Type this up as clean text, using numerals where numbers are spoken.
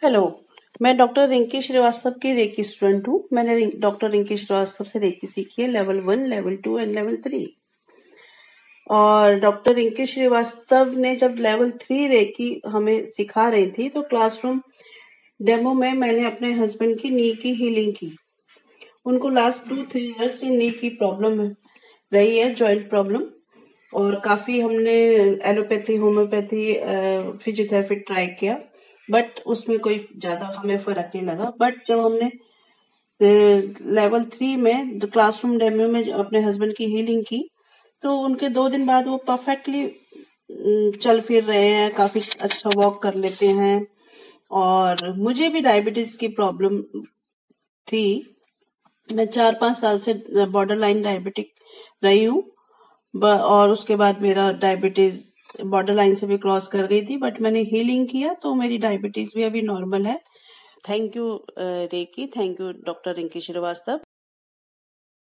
Hello, मैं doctor Rinki Srivastava की recce student हूँ। मैंने डॉक्टर रिंकी श्रीवास्तव से रेकी सीखी है लेवल 1, लेवल 2 एंड लेवल 3। और डॉक्टर रिंकी श्रीवास्तव ने जब लेवल 3 रेकी हमें सिखा रही थी तो क्लासरूम डेमो में मैंने अपने हस्बैंड की नी की हीलिंग की। उनको लास्ट 2-3 ईयर्स से नी की प्रॉब्लम रही है, जॉइंट प्रॉब्लम, और काफी हमने एलोपैथी, होम्योपैथी, फिजियोथेरेपी ट्राई किया, बट उसमें कोई ज्यादा हमें फर्क नहीं लगा। बट जब हमने लेवल 3 में क्लासरूम डेमो में अपने हस्बैंड की हीलिंग की तो उनके 2 दिन बाद वो परफेक्टली चल फिर रहे हैं, काफी अच्छा वॉक कर लेते हैं। और मुझे भी डायबिटीज की प्रॉब्लम थी। मैं 4-5 साल से बॉर्डर लाइन डायबिटिक रही हूँ, और उसके बाद मेरा डायबिटीज बॉर्डर लाइन से भी क्रॉस कर गई थी, बट मैंने हीलिंग किया तो मेरी डायबिटीज भी अभी नॉर्मल है। Thank you reiki, thank you doctor Rinki Srivastava.